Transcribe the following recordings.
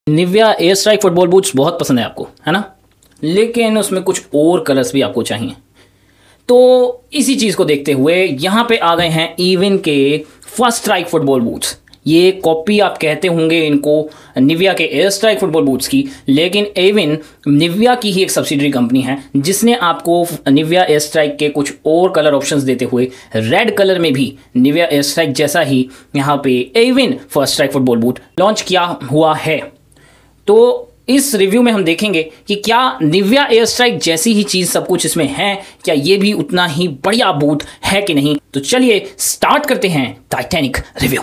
Nivea air strike football boots बहुत पसंद है आपको, है ना, लेकिन उसमें कुछ और कलर्स भी आपको चाहिए। तो इसी चीज़ को देखते हुए यहाँ पे आ गए हैं एविन के फर्स्ट स्ट्राइक फुटबॉल बूट्स। ये कॉपी आप कहते होंगे इनको निविया के एयर स्ट्राइक फुटबॉल बूट्स की, लेकिन एविन निविया की ही एक सब्सिडरी कंपनी है जिसने आपको निविया एयर स्ट्राइक के कुछ और कलर ऑप्शंस देते हुए रेड कलर में भी निविया एयर स्ट्राइक जैसा ही यहाँ पे Aivin first strike football boot launch किया हुआ है। तो इस रिव्यू में हम देखेंगे कि क्या निविया एयर स्ट्राइक जैसी ही चीज़ सब कुछ इसमें है, क्या ये भी उतना ही बढ़िया बूट है कि नहीं। तो चलिए स्टार्ट करते हैं टाइटैनिक रिव्यू।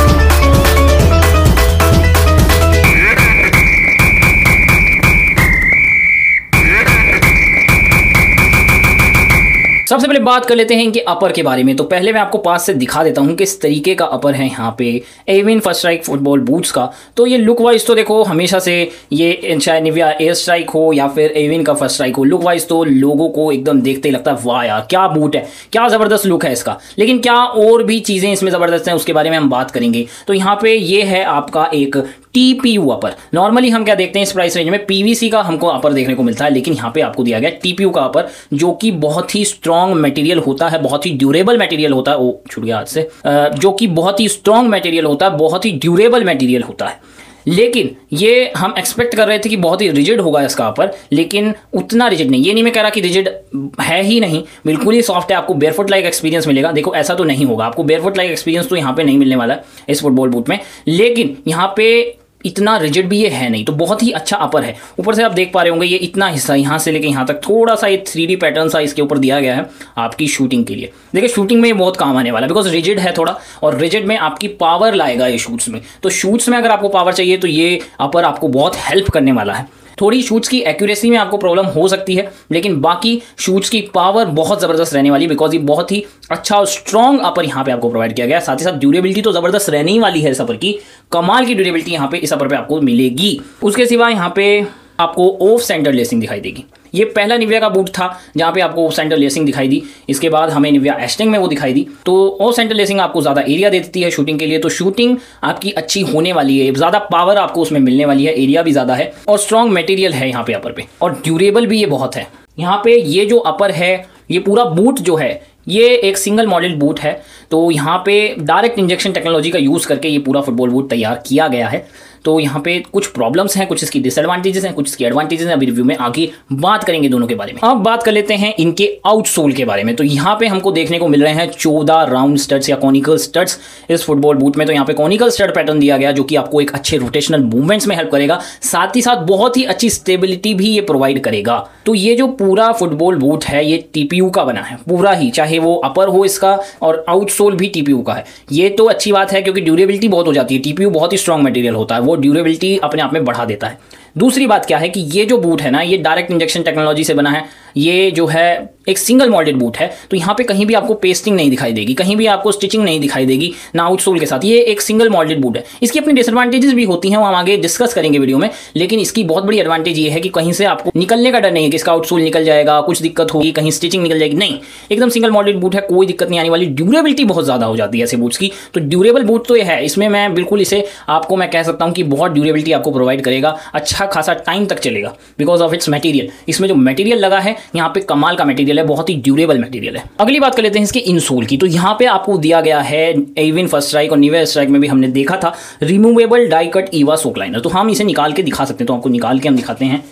सबसे पहले बात कर लेते हैं इनके अपर के बारे में। तो पहले मैं आपको पास से दिखा देता हूं किस तरीके का अपर है यहाँ पे Aivin first strike football boots का। तो ये लुक वाइज तो देखो हमेशा से ये चाहे निविया एयर स्ट्राइक हो या फिर एविन का फर्स्ट स्ट्राइक हो, लुक वाइज तो लोगों को एकदम देखते ही लगता है वाह यार क्या बूट है, क्या ज़बरदस्त लुक है इसका। लेकिन क्या और भी चीज़ें इसमें ज़बरदस्त हैं उसके बारे में हम बात करेंगे। तो यहाँ पे ये है आपका एक TPU अपर। नॉर्मली हम क्या देखते हैं इस प्राइस रेंज में PVC का हमको अपर देखने को मिलता है, लेकिन यहाँ पे आपको दिया गया TPU का अपर जो कि बहुत ही स्ट्रॉन्ग मटेरियल होता है, बहुत ही ड्यूरेबल मटेरियल होता है। ओ छूट गया हाथ से। जो कि बहुत ही स्ट्रॉन्ग मटेरियल होता है, बहुत ही ड्यूरेबल मटेरियल होता है। लेकिन ये हम एक्सपेक्ट कर रहे थे कि बहुत ही रिजिड होगा इसका अपर, लेकिन उतना रिजिड नहीं। ये नहीं मैं कह रहा कि रिजिड है ही नहीं, बिल्कुल ही सॉफ्ट है। आपको बेयरफुट लाइक एक्सपीरियंस मिलेगा। देखो ऐसा तो नहीं होगा, आपको बेयरफुट लाइक एक्सपीरियंस तो यहाँ पे नहीं मिलने वाला है इस फुटबॉल बूट में, लेकिन यहाँ पे इतना रिजिड भी ये है नहीं। तो बहुत ही अच्छा अपर है। ऊपर से आप देख पा रहे होंगे ये इतना हिस्सा यहाँ से लेके यहाँ तक थोड़ा सा ये 3D पैटर्न सा इसके ऊपर दिया गया है आपकी शूटिंग के लिए। देखिए शूटिंग में ये बहुत काम आने वाला है, बिकॉज रिजिड है थोड़ा, और रिजिड में आपकी पावर लाएगा ये शूट्स में। तो शूट्स में अगर आपको पावर चाहिए तो ये अपर आपको बहुत हेल्प करने वाला है। थोड़ी शूट्स की एक्यूरेसी में आपको प्रॉब्लम हो सकती है, लेकिन बाकी शूट्स की पावर बहुत ज़बरदस्त रहने वाली है, बिकॉज ये बहुत ही अच्छा और स्ट्रॉन्ग अपर यहाँ पे आपको प्रोवाइड किया गया है। साथ ही साथ ड्यूरेबिलिटी तो ज़बरदस्त रहने ही वाली है इस अपर की, कमाल की ड्यूरेबिलिटी यहाँ पे इस अपर पे आपको मिलेगी। उसके सिवा यहाँ पे आपको ऑफ सेंटर लेसिंग दिखाई देगी। ये पहला निविया का बूट था जहाँ पे आपको ऑफ सेंटर लेसिंग दिखाई दी। इसके बाद हमें निविया एस्टिंग में वो दिखाई दी। तो ऑफ सेंटर लेसिंग आपको ज़्यादा एरिया दे देती है शूटिंग के लिए, तो शूटिंग आपकी अच्छी होने वाली है, ज़्यादा पावर आपको उसमें मिलने वाली है, एरिया भी ज़्यादा है और स्ट्रॉन्ग मटेरियल है यहाँ पे अपर पे, और ड्यूरेबल भी ये बहुत है। यहाँ पे ये जो अपर है, ये पूरा बूट जो है ये एक सिंगल मॉडल बूट है। तो यहाँ पे डायरेक्ट इंजेक्शन टेक्नोलॉजी का यूज़ करके ये पूरा फुटबॉल बूट तैयार किया गया है। तो यहाँ पे कुछ प्रॉब्लम्स हैं, कुछ इसकी डिसएडवांटेजेस हैं, कुछ इसकी एडवांटेजेस हैं। अभी रिव्यू में आगे बात करेंगे दोनों के बारे में। अब बात कर लेते हैं इनके आउटसोल के बारे में। तो यहाँ पे हमको देखने को मिल रहे हैं 14 राउंड स्टड्स या कॉनिकल स्टड्स इस फुटबॉल बूट में। तो यहाँ पे कॉनिकल स्टड पैटर्न दिया गया जो कि आपको एक अच्छे रोटेशनल मूवमेंट्स में हेल्प करेगा, साथ ही साथ बहुत ही अच्छी स्टेबिलिटी भी ये प्रोवाइड करेगा। तो ये जो पूरा फुटबॉल बूट है ये TPU का बना है पूरा ही, चाहे वो अपर हो इसका और आउटसोल भी TPU का है। ये तो अच्छी बात है क्योंकि ड्यूरेबिलिटी बहुत हो जाती है। TPU बहुत ही स्ट्रॉन्ग मटेरियल होता है, वो ड्यूरेबिलिटी अपने आप में बढ़ा देता है। दूसरी बात क्या है कि ये जो बूट है ना, ये डायरेक्ट इंजेक्शन टेक्नोलॉजी से बना है। ये जो है एक सिंगल मॉल्डेड बूट है, तो यहाँ पे कहीं भी आपको पेस्टिंग नहीं दिखाई देगी, कहीं भी आपको स्टिचिंग नहीं दिखाई देगी ना आउटसोल के साथ। ये एक सिंगल मॉल्डेड बूट है। इसकी अपनी डिसएडवांटेजेस भी होती हैं, वो हम आगे डिस्कस करेंगे वीडियो में, लेकिन इसकी बहुत बड़ी एडवांटेज ये है कि कहीं से आपको निकलने का डर नहीं है कि इसका आउटसोल निकल जाएगा, कुछ दिक्कत होगी, कहीं स्टिचिंग निकल जाएगी, नहीं, एकदम सिंगल मॉल्डेड बूट है, कोई दिक्कत नहीं आने वाली। ड्यूरेबिलिटी बहुत ज़्यादा हो जाती है ऐसे बूट्स की, तो ड्यूरेबल बूट तो ये है। इसमें मैं बिल्कुल इसे आपको मैं कह सकता हूँ कि बहुत ड्यूरेबिलिटी आपको प्रोवाइड करेगा, अच्छा खासा टाइम तक चलेगा बिकॉज ऑफ इट्स मटेरियल। इसमें जो मटेरियल लगा है यहाँ पे कमाल का मटेरियल है, बहुत ही ड्यूरेबल मटेरियल है। अगली बात कर लेते हैं इसके इंसोल की। तो यहाँ पे आपको दिया गया है एविन फर्स्ट स्ट्राइक और निविया स्ट्राइक में भी हमने देखा था removable die cut EVA sock liner. तो हम इसे निकाल के दिखा सकते हैं, तो आपको निकाल के हम दिखाते हैं।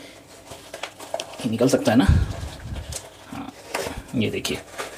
ये निकल सकता है ना, हाँ ये देखिए।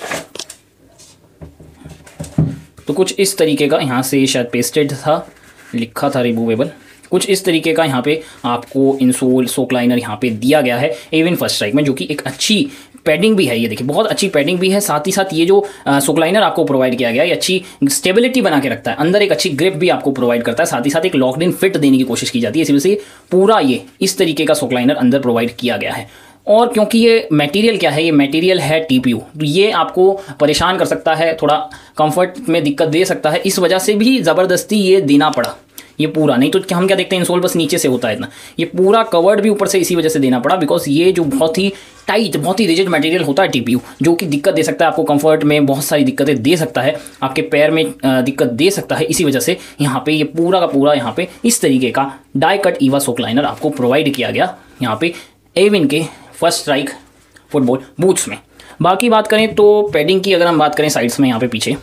तो कुछ इस तरीके का यहाँ से शायद पेस्टेड था, लिखा था रिमूवेबल, कुछ इस तरीके का यहाँ पे आपको इंसोल सोक लाइनर यहाँ पे दिया गया है एविन फर्स्ट स्ट्राइक में, जो कि एक अच्छी पैडिंग भी है। ये देखिए बहुत अच्छी पैडिंग भी है, साथ ही साथ ये जो सोक लाइनर आपको प्रोवाइड किया गया है ये अच्छी स्टेबिलिटी बना के रखता है, अंदर एक अच्छी ग्रिप भी आपको प्रोवाइड करता है, साथ ही साथ एक लॉक्ड इन फिट देने की कोशिश की जाती है। इसी वजह से पूरा ये इस तरीके का सोक लाइनर अंदर प्रोवाइड किया गया है। और क्योंकि ये मटेरियल क्या है, ये मटेरियल है TPU, तो ये आपको परेशान कर सकता है, थोड़ा कंफर्ट में दिक्कत दे सकता है, इस वजह से भी ज़बरदस्ती ये देना पड़ा। ये पूरा, नहीं तो हम क्या देखते हैं इंसोल बस नीचे से होता है इतना, ये पूरा कवर्ड भी ऊपर से इसी वजह से देना पड़ा, बिकॉज ये जो बहुत ही टाइट, बहुत ही रिजिड मटेरियल होता है टीपीयू, जो कि दिक्कत दे सकता है आपको, कंफर्ट में बहुत सारी दिक्कतें दे सकता है, आपके पैर में दिक्कत दे सकता है। इसी वजह से यहाँ पे ये पूरा का पूरा यहाँ पे इस तरीके का die cut EVA sock liner आपको प्रोवाइड किया गया यहाँ पे एविन के फर्स्ट स्ट्राइक फुटबॉल बूट्स में। बाकी बात करें तो पैडिंग की, अगर हम बात करें साइड्स में यहाँ पे पीछे,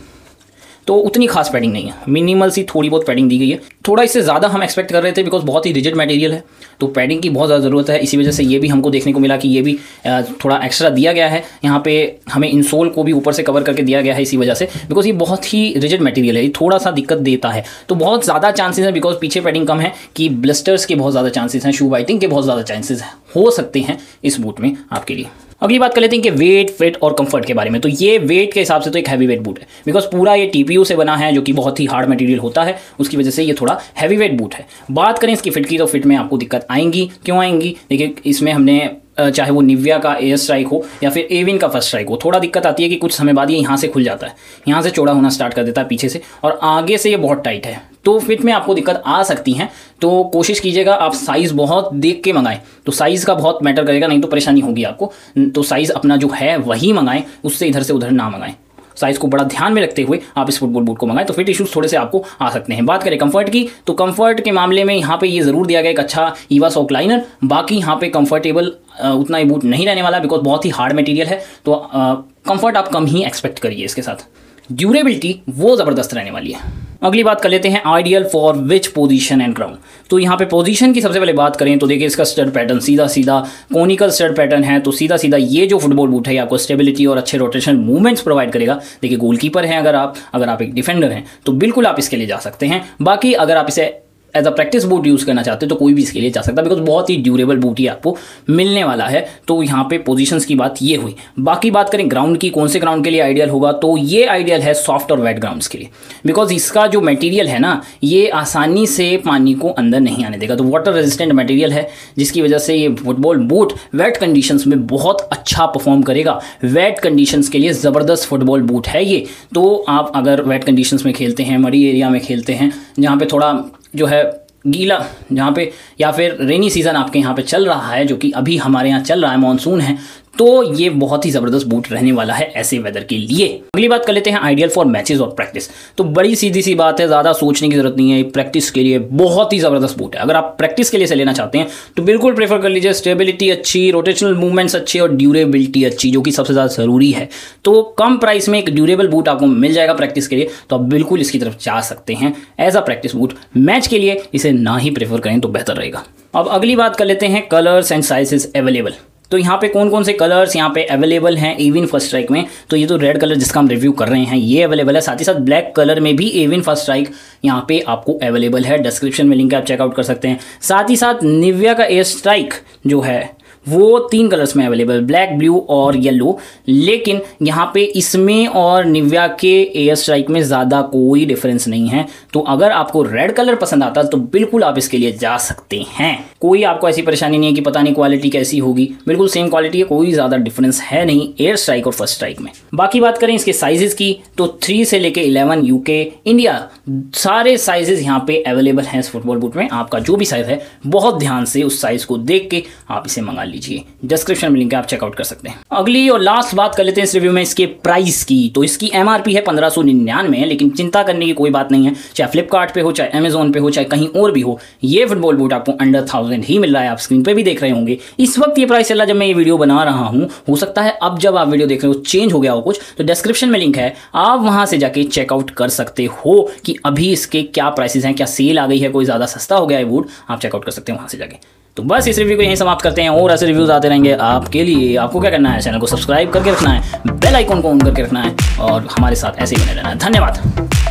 तो उतनी खास पैडिंग नहीं है, मिनिमल सी थोड़ी बहुत पैडिंग दी गई है। थोड़ा इससे ज़्यादा हम एक्सपेक्ट कर रहे थे, बिकॉज बहुत ही रिजिड मटेरियल है, तो पैडिंग की बहुत ज़्यादा ज़रूरत है। इसी वजह से ये भी हमको देखने को मिला कि ये भी थोड़ा एक्स्ट्रा दिया गया है। यहाँ पे हमें इंसोल को भी ऊपर से कवर करके दिया गया है इसी वजह से, बिकॉज ये बहुत ही रिजिड मटेरियल है, ये थोड़ा सा दिक्कत देता है। तो बहुत ज़्यादा चांसेस है, बिकॉज पीछे पैडिंग कम है, कि ब्लिस्टर्स के बहुत ज़्यादा चांसेस हैं, शू बाइटिंग के बहुत ज़्यादा चांसेस हो सकते हैं इस बूट में आपके लिए। अगली बात कर लेते हैं कि वेट, फिट और कंफर्ट के बारे में। तो ये वेट के हिसाब से तो एक हैवी वेट बूट है, बिकॉज पूरा ये टीपीयू से बना है, जो कि बहुत ही हार्ड मटेरियल होता है, उसकी वजह से ये थोड़ा हैवी वेट बूट है। बात करें इसकी फिट की, तो फिट में आपको दिक्कत आएंगी। क्यों आएंगी? देखिए, इसमें हमने चाहे वो निविया का एयर स्ट्राइक हो या फिर एविन का फर्स्ट स्ट्राइक हो, थोड़ा दिक्कत आती है कि कुछ समय बाद ये यहाँ से खुल जाता है, यहाँ से चौड़ा होना स्टार्ट कर देता है पीछे से, और आगे से ये बहुत टाइट है, तो फिट में आपको दिक्कत आ सकती है। तो कोशिश कीजिएगा आप साइज़ बहुत देख के मंगाएं, तो साइज़ का बहुत मैटर करेगा, नहीं तो परेशानी होगी आपको। तो साइज़ अपना जो है वही मंगाएं, उससे इधर से उधर ना मंगाएं। साइज़ को बड़ा ध्यान में रखते हुए आप इस फुटबॉल बूट को मंगाएं, तो फिट इश्यूज थोड़े से आपको आ सकते हैं। बात करें कंफर्ट की, तो कंफर्ट के मामले में यहाँ पे ये ज़रूर दिया गया एक अच्छा ईवा सोक लाइनर। बाकी यहाँ पे कंफर्टेबल उतना ही बूट नहीं रहने वाला, बिकॉज बहुत ही हार्ड मटेरियल है, तो कंफर्ट आप कम ही एक्सपेक्ट करिए इसके साथ। ड्यूरेबिलिटी वो ज़बरदस्त रहने वाली है। अगली बात कर लेते हैं ideal for which position and ground. तो यहाँ पे पोजीशन की सबसे पहले बात करें तो देखिए, इसका स्टड पैटर्न सीधा सीधा कोनिकल स्टड पैटर्न है, तो सीधा सीधा ये जो फुटबॉल बूट है आपको स्टेबिलिटी और अच्छे रोटेशन मूवमेंट्स प्रोवाइड करेगा। देखिए, गोलकीपर हैं अगर आप एक डिफेंडर हैं तो बिल्कुल आप इसके लिए जा सकते हैं। बाकी अगर आप इसे as a practice boot use करना चाहते हो तो कोई भी इसके लिए जा सकता है, बिकॉज बहुत ही ड्यूरेबल बूट ही आपको मिलने वाला है। तो यहाँ पे पोजीशंस की बात ये हुई। बाकी बात करें ग्राउंड की, कौन से ग्राउंड के लिए आइडियल होगा, तो ये आइडियल है सॉफ्ट और वेट ग्राउंड्स के लिए, बिकॉज इसका जो मटेरियल है ना, ये आसानी से पानी को अंदर नहीं आने देगा, तो वाटर रेजिस्टेंट मटेरियल है, जिसकी वजह से ये फुटबॉल बूट वेट कंडीशंस में बहुत अच्छा परफॉर्म करेगा। वेट कंडीशंस के लिए ज़बरदस्त फुटबॉल बूट है ये। तो आप अगर वेट कंडीशंस में खेलते हैं, मडी एरिया में खेलते हैं, जहाँ पे थोड़ा जो है गीला, जहाँ पे, या फिर रेनी सीज़न आपके यहाँ पे चल रहा है, जो कि अभी हमारे यहाँ चल रहा है, मानसून है, तो ये बहुत ही ज़बरदस्त बूट रहने वाला है ऐसे वेदर के लिए। अगली बात कर लेते हैं आइडियल फॉर मैचेस और प्रैक्टिस। तो बड़ी सीधी सी बात है, ज़्यादा सोचने की ज़रूरत नहीं है, प्रैक्टिस के लिए बहुत ही ज़बरदस्त बूट है। अगर आप प्रैक्टिस के लिए से लेना चाहते हैं तो बिल्कुल प्रेफर कर लीजिए। स्टेबिलिटी अच्छी, रोटेशनल मूवमेंट्स अच्छे और ड्यूरेबिलिटी अच्छी, जो कि सबसे ज़्यादा ज़रूरी है। तो कम प्राइस में एक ड्यूरेबल बूट आपको मिल जाएगा प्रैक्टिस के लिए, तो आप बिल्कुल इसकी तरफ जा सकते हैं as a practice boot. Match के लिए इसे ना ही प्रेफर करें तो बेहतर रहेगा। अब अगली बात कर लेते हैं कलर्स एंड साइजेस अवेलेबल। तो यहाँ पे कौन कौन से कलर्स यहाँ पे अवेलेबल हैं एविन फर्स्ट स्ट्राइक में, तो ये तो रेड कलर जिसका हम रिव्यू कर रहे हैं ये अवेलेबल है, साथ ही साथ ब्लैक कलर में भी एविन फर्स्ट स्ट्राइक यहाँ पे आपको अवेलेबल है। डिस्क्रिप्शन में लिंक है, आप चेकआउट कर सकते हैं। साथ ही साथ निविया का एयर स्ट्राइक जो है वो 3 कलर्स में अवेलेबल, ब्लैक, ब्लू और येलो। लेकिन यहाँ पे इसमें और निविया के एयर स्ट्राइक में ज़्यादा कोई डिफरेंस नहीं है। तो अगर आपको रेड कलर पसंद आता है तो बिल्कुल आप इसके लिए जा सकते हैं। कोई आपको ऐसी परेशानी नहीं है कि पता नहीं क्वालिटी कैसी होगी, बिल्कुल सेम क्वालिटी है, कोई ज़्यादा डिफरेंस है नहीं एयर स्ट्राइक और फर्स्ट स्ट्राइक में। बाकी बात करें इसके साइजेस की, तो 3 से लेके 11 यूके, इंडिया, सारे साइजेस यहाँ पे अवेलेबल हैं इस फुटबॉल बूट में। आपका जो भी साइज़ है बहुत ध्यान से उस साइज़ को देख के आप इसे मंगा लीजिए। डिस्क्रिप्शन में लिंक है, आप चेकआउट कर सकते हैं। अगली और लास्ट बात कर लेते हैं इस रिव्यू में इसके प्राइस की। तो इसकी MRP है 1599, लेकिन चिंता करने की कोई बात नहीं है। चाहे फ्लिपकार्ट पे हो, चाहे अमेजोन पे हो, चाहे कहीं और भी हो, ये फुटबॉल बूट आपको अंडर 1000 ही मिल रहा है। आप स्क्रीन पे भी देख रहे होंगे इस वक्त ये प्राइस चल रहा है जब मैं ये वीडियो बना रहा हूँ। हो सकता है अब जब आप वीडियो देख रहे हो चेंज हो गया हो कुछ, तो डिस्क्रिप्शन में लिंक है, आप वहां से जाके चेकआउट कर सकते हो कि अभी इसके क्या प्राइसेस हैं, क्या सेल आ गई है, कोई ज़्यादा सस्ता हो गया है बूट, आप चेकआउट कर सकते हैं वहां से जाके। तो बस इस रिव्यू को यहीं समाप्त करते हैं, और ऐसे रिव्यूज आते रहेंगे आपके लिए। आपको क्या करना है, चैनल को सब्सक्राइब करके रखना है, बेल आइकॉन को ऑन करके रखना है और हमारे साथ ऐसे ही बने रहना है। धन्यवाद।